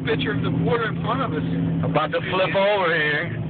picture of the border in front of us. About to flip over here.